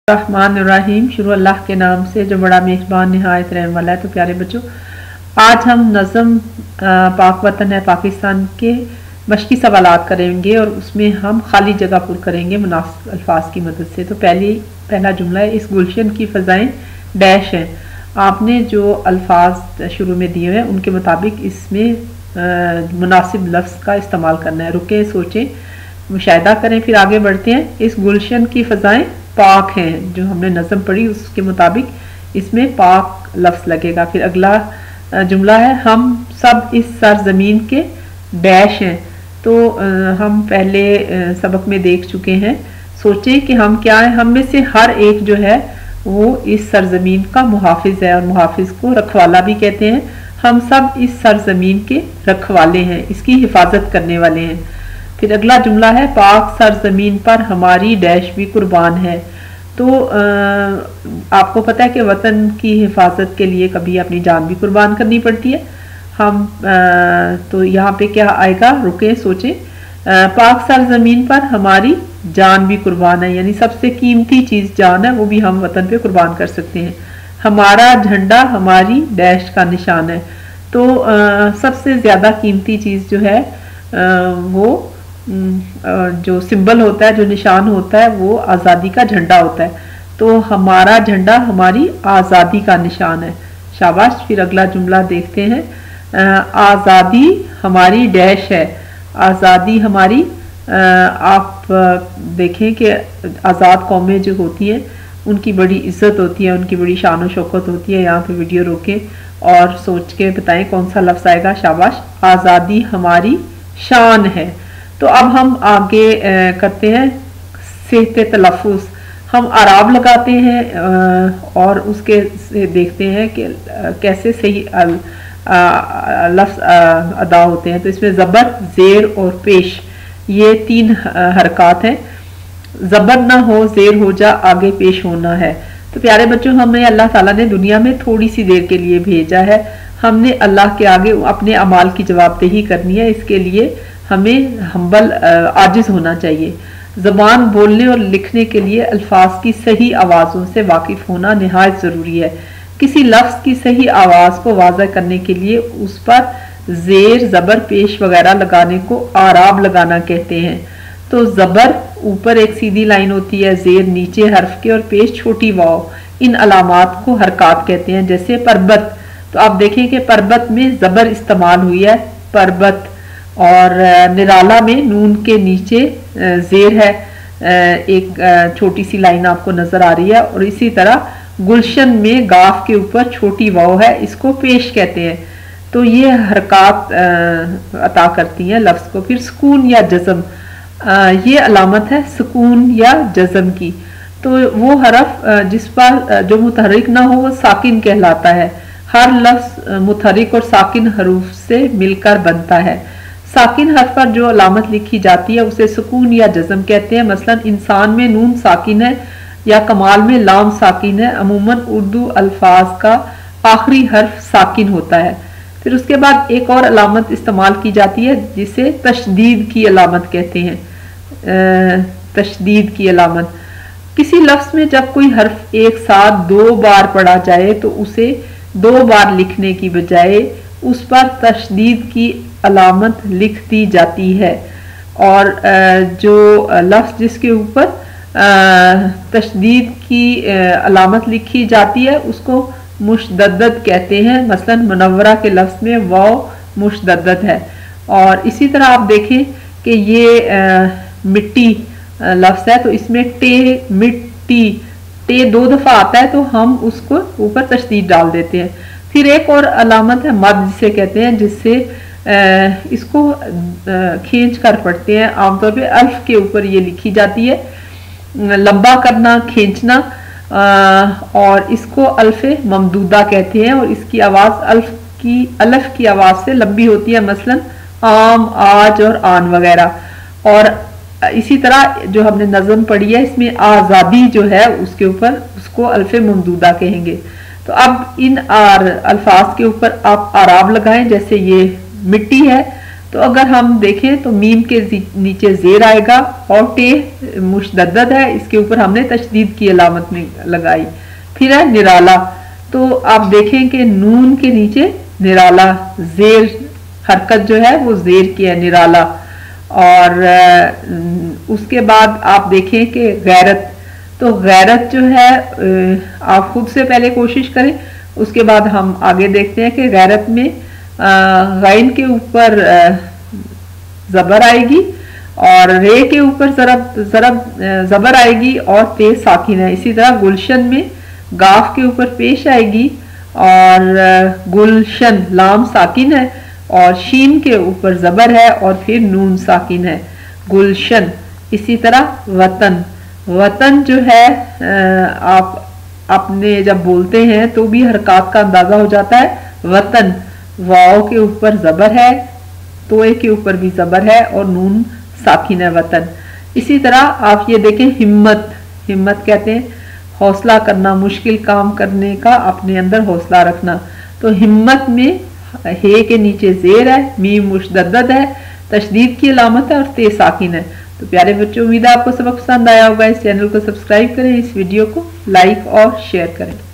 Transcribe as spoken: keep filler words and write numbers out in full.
الرحمن الرحیم، شروع اللہ کے نام سے جو بڑا مہربان نہایت رحم والا ہے۔ تو پیارے بچوں، آج ہم نظم پاک وطن ہے پاکستان کے مشقی سوالات کریں گے اور اس میں ہم خالی جگہ پر کریں گے مناسب الفاظ کی مدد سے۔ تو پہلی پہلا جملہ ہے، اس گلشن کی فضائیں ڈیش ہیں۔ آپ نے جو الفاظ شروع میں دیے ہیں ان کے مطابق اس میں مناسب لفظ کا استعمال کرنا ہے۔ رکیں، سوچیں، مشاہدہ کریں، پھر آگے بڑھتے ہیں۔ اس گلشن کی فضائیں پاک ہیں، جو ہم نے نظم پڑھی اس کے مطابق اس میں پاک لفظ لگے گا۔ پھر اگلا جملہ ہے، ہم سب اس سرزمین کے ڈیش ہیں۔ تو ہم پہلے سبق میں دیکھ چکے ہیں۔ سوچیں کہ ہم کیا ہیں؟ ہم میں سے ہر ایک جو ہے وہ اس سرزمین کا محافظ ہے، اور محافظ کو رکھوالا بھی کہتے ہیں۔ ہم سب اس سرزمین کے رکھوالے ہیں، اس کی حفاظت کرنے والے ہیں۔ پھر اگلا جملہ ہے، پاک سرزمین پر ہماری ڈیش بھی قربان ہے۔ تو آپ کو پتہ ہے کہ وطن کی حفاظت کے لیے کبھی اپنی جان بھی قربان کرنی پڑتی ہے۔ ہم تو یہاں پہ کیا آئے گا؟ رکیں، سوچیں۔ پاک سرزمین پر ہماری جان بھی قربان ہے، یعنی سب سے قیمتی چیز جان ہے، وہ بھی ہم وطن پہ قربان کر سکتے ہیں۔ ہمارا جھنڈا ہماری ڈیش کا نشان ہے۔ تو سب سے زیادہ قیمتی چیز جو ہے وہ جو سمبل ہوتا ہے، جو نشان ہوتا ہے، وہ آزادی کا جھنڈا ہوتا ہے۔ تو ہمارا جھنڈا ہماری آزادی کا نشان ہے۔ شاباش۔ پھر اگلا جملہ دیکھتے ہیں، آزادی ہماری ڈیش ہے۔ آزادی ہماری، آپ دیکھیں کہ آزاد قومیں جو ہوتی ہیں ان کی بڑی عزت ہوتی ہے، ان کی بڑی شان و شوکت ہوتی ہے۔ یہاں پہ ویڈیو روکیں اور سوچ کے بتائیں کون سا لفظ آئے گا۔ شاباش۔ آزادی ہماری شان ہے۔ تو اب ہم آگے کرتے ہیں صحت تلفظ۔ ہم اعراب لگاتے ہیں اور اس کے دیکھتے ہیں کہ کیسے صحیح لفظ ادا ہوتے ہیں۔ تو اس میں زبر، زیر اور پیش، یہ تین حرکات ہیں۔ زبر نہ ہو، زیر ہو جا، آگے پیش ہونا ہے۔ تو پیارے بچوں، ہمیں اللہ تعالیٰ نے دنیا میں تھوڑی سی دیر کے لیے بھیجا ہے۔ ہم نے اللہ کے آگے اپنے اعمال کی جواب دہی کرنی ہے۔ اس کے لیے ہمیں ہمبل عاجز ہونا چاہیے۔ زبان بولنے اور لکھنے کے لیے الفاظ کی صحیح آوازوں سے واقف ہونا نہایت ضروری ہے۔ کسی لفظ کی صحیح آواز کو واضح کرنے کے لیے اس پر زیر، زبر، پیش وغیرہ لگانے کو اعراب لگانا کہتے ہیں۔ تو زبر اوپر ایک سیدھی لائن ہوتی ہے، زیر نیچے حرف کے، اور پیش چھوٹی واو۔ ان علامات کو حرکات کہتے ہیں، جیسے پربت۔ تو آپ دیکھیں کہ پربت میں زبر استعمال ہوئی ہے، پربت، اور نرالا میں نون کے نیچے زیر ہے، ایک چھوٹی سی لائن آپ کو نظر آ رہی ہے۔ اور اسی طرح گلشن میں گاف کے اوپر چھوٹی واو ہے، اس کو پیش کہتے ہیں۔ تو یہ حرکات عطا کرتی ہیں لفظ کو۔ پھر سکون یا جزم، یہ علامت ہے سکون یا جزم کی۔ تو وہ حرف جس پر جو متحرک نہ ہو وہ ساکن کہلاتا ہے۔ ہر لفظ متحرک اور ساکن حروف سے مل کر بنتا ہے۔ ساکن حرف پر جو علامت لکھی جاتی ہے اسے سکون یا جزم کہتے ہیں۔ مثلا انسان میں نون ساکن ہے یا کمال میں لام ساکن ہے۔ عموماً اردو الفاظ کا آخری حرف ساکن ہوتا ہے۔ پھر اس کے بعد ایک اور علامت استعمال کی جاتی ہے جسے تشدید کی علامت کہتے ہیں۔ تشدید کی علامت، کسی لفظ میں جب کوئی حرف ایک ساتھ دو بار پڑھا جائے تو اسے دو بار لکھنے کی بجائے اس پر تشدید کی علامت لکھ دی جاتی ہے، اور جو لفظ جس کے اوپر تشدید کی علامت لکھی جاتی ہے اس کو مشدد کہتے ہیں۔ مثلا منورہ کے لفظ میں واو مشدد ہے۔ اور اسی طرح آپ دیکھیں کہ یہ مٹی لفظ ہے، تو اس میں ٹے، مٹی، ٹے دو دفعہ آتا ہے تو ہم اس کو اوپر تشدید ڈال دیتے ہیں۔ پھر ایک اور علامت ہے مد، جسے کہتے ہیں، جس سے اس کو کھینچ کر پڑھتے ہیں۔ عام طور پہ الف کے اوپر یہ لکھی جاتی ہے، لمبا کرنا، کھینچنا، اور اس کو الف ممدودہ کہتے ہیں، اور اس کی آواز الف کی الف کی آواز سے لمبی ہوتی ہے، مثلا آم، آج اور آن وغیرہ۔ اور اسی طرح جو ہم نے نظم پڑھی ہے اس میں آزادی جو ہے اس کے اوپر اس کو الف ممدودہ کہیں گے۔ تو اب ان الفاظ کے اوپر آپ اعراب لگائیں، جیسے یہ مٹی ہے، تو اگر ہم دیکھیں تو میم کے نیچے زیر آئے گا اور ٹے مشدد ہے، اس کے اوپر ہم نے تشدید کی علامت میں لگائی. پھر ہے نرالا، تو آپ دیکھیں کہ نون کے نیچے نرالا زیر حرکت جو ہے وہ زیر کی ہے، نرالا. اور اس کے بعد آپ دیکھیں کہ غیرت، تو غیرت جو ہے آپ خود سے پہلے کوشش کریں، اس کے بعد ہم آگے دیکھتے ہیں کہ غیرت میں غین کے اوپر زبر آئے گی اور رے کے اوپر ضرب ضرب زبر آئے گی اور تے ساکن ہے. اسی طرح گلشن میں گاف کے اوپر پیش آئے گی اور گلشن لام ساکن ہے اور شین کے اوپر زبر ہے اور پھر نون ساکن ہے، گلشن. اسی طرح وطن، وطن جو ہے آپ اپنے جب بولتے ہیں تو بھی حرکات کا اندازہ ہو جاتا ہے. وطن واؤ کے اوپر زبر ہے، توئے کے اوپر بھی زبر ہے اور نون ساکن ہے، وطن. اسی طرح آپ یہ دیکھیں ہمت، ہمت کہتے ہیں حوصلہ کرنا، مشکل کام کرنے کا اپنے اندر حوصلہ رکھنا. تو ہمت میں ہے کے نیچے زیر ہے، میم مشدد ہے، تشدید کی علامت ہے اور تے ساکن ہے. تو پیارے بچوں، امید ہے آپ کو سبق پسند آیا ہوگا. اس چینل کو سبسکرائب کریں، اس ویڈیو کو لائک اور شیئر کریں.